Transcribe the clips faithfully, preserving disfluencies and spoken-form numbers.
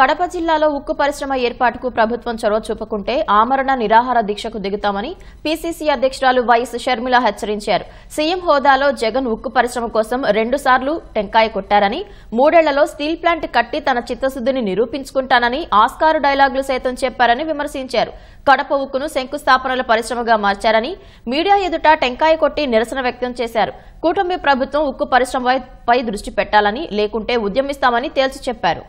కడప జిల్లాలో ఉక్కు పరిశ్రమ ఏర్పాటుకు ప్రభుత్వం చొరవ చూపకుంటే ఆమరణ నిరాహార దీక్షకు దిగుతామని పీసీసీ అధ్యక్షురాలు వైఎస్ షర్మిల హెచ్చరించారు. సీఎం హోదాలో జగన్ ఉక్కు పరిశ్రమ కోసం రెండు సార్లు టెంకాయ కొట్టారని, మూడేళ్లలో స్టీల్ ప్లాంట్ కట్టి తన చిత్తశుద్ధిని నిరూపించుకుంటానని ఆస్కారు డైలాగులు సైతం చెప్పారని విమర్శించారు. కడప ఉక్కును శంకుస్థాపనల పరిశ్రమగా మార్చారని, మీడియా ఎదుట టెంకాయ కొట్టి నిరసన వ్యక్తం చేశారు. కూటమి ప్రభుత్వం ఉక్కు పరిశ్రమపై దృష్టి పెట్టాలని, లేకుంటే ఉద్యమిస్తామని తేల్చి చెప్పారు.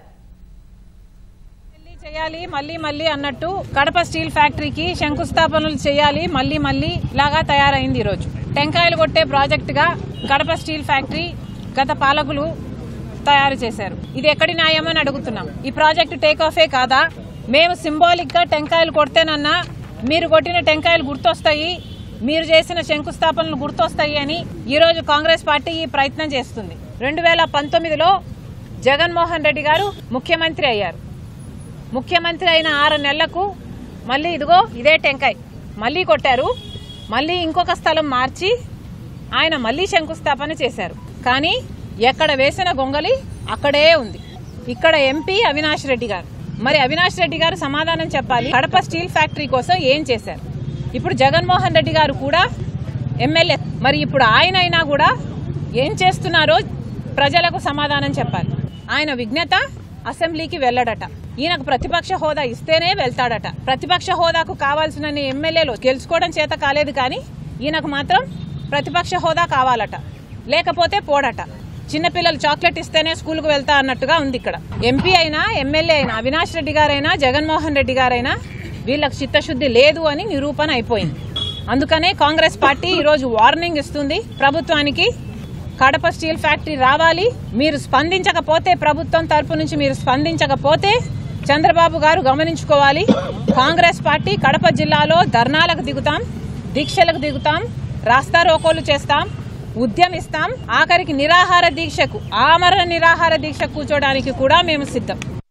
చేయాలి మళ్ళీ మళ్ళీ అన్నట్టు కడప స్టీల్ ఫ్యాక్టరీకి శంకుస్థాపనలు చేయాలి మళ్ళీ మళ్ళీ లాగా తయారైంది. ఈ రోజు టెంకాయలు కొట్టే ప్రాజెక్ట్ గా కడప స్టీల్ ఫ్యాక్టరీ గత పాలకులు తయారు చేశారు. ఇది ఎక్కడి న్యాయమని అడుగుతున్నాం. ఈ ప్రాజెక్టు టేక్ ఆఫే కాదా? మేము సింబాలిక్ గా టెంకాయలు కొడితేనన్నా మీరు కొట్టిన టెంకాయలు గుర్తొస్తాయి, మీరు చేసిన శంకుస్థాపనలు గుర్తొస్తాయి అని ఈ రోజు కాంగ్రెస్ పార్టీ ఈ ప్రయత్నం చేస్తుంది. రెండు వేల పంతొమ్మిదిలో జగన్మోహన్ రెడ్డి గారు ముఖ్యమంత్రి అయ్యారు. ముఖ్యమంత్రి అయిన ఆరు నెలలకు మళ్ళీ ఇదిగో ఇదే టెంకాయ మళ్ళీ కొట్టారు. మళ్ళీ ఇంకొక స్థలం మార్చి ఆయన మళ్ళీ శంకుస్థాపన చేశారు. కానీ ఎక్కడ వేసిన గొంగలి అక్కడే ఉంది. ఇక్కడ ఎంపీ అవినాష్ రెడ్డి గారు, మరి అవినాష్ రెడ్డి గారు సమాధానం చెప్పాలి. కడప స్టీల్ ఫ్యాక్టరీ కోసం ఏం చేశారు? ఇప్పుడు జగన్మోహన్ రెడ్డి గారు కూడా ఎమ్మెల్యే, మరి ఇప్పుడు ఆయన అయినా కూడా ఏం చేస్తున్నారో ప్రజలకు సమాధానం చెప్పాలి. ఆయన విజ్ఞత అసెంబ్లీకి వెళ్లడట. ఈయనకు ప్రతిపక్ష హోదా ఇస్తేనే వెళ్తాడట. ప్రతిపక్ష హోదాకు కావాల్సిన ఎమ్మెల్యేలు గెలుచుకోవడం చేత కాలేదు, కానీ ఈయనకు మాత్రం ప్రతిపక్ష హోదా కావాలట, లేకపోతే పోడట. చిన్నపిల్లలు చాక్లెట్ ఇస్తేనే స్కూల్కు వెళ్తా అన్నట్టుగా ఉంది. ఇక్కడ ఎంపీ అయినా ఎమ్మెల్యే అయినా అవినాష్ రెడ్డి గారైనా జగన్మోహన్ రెడ్డి గారైనా వీళ్ళకు చిత్తశుద్ధి లేదు అని నిరూపణ అయిపోయింది. అందుకనే కాంగ్రెస్ పార్టీ ఈరోజు వార్నింగ్ ఇస్తుంది ప్రభుత్వానికి. కడప స్టీల్ ఫ్యాక్టరీ రావాలి, మీరు స్పందించకపోతే, ప్రభుత్వం తరపు నుంచి మీరు స్పందించకపోతే చంద్రబాబు గారు గమనించుకోవాలి. కాంగ్రెస్ పార్టీ కడప జిల్లాలో ధర్నాలకు దిగుతాం, దీక్షలకు దిగుతాం, రాస్తారోకోలు చేస్తాం, ఉద్యమిస్తాం, ఆఖరికి నిరాహార దీక్షకు, ఆమరణ నిరాహార దీక్షకు కూర్చోడానికి కూడా మేము సిద్ధం.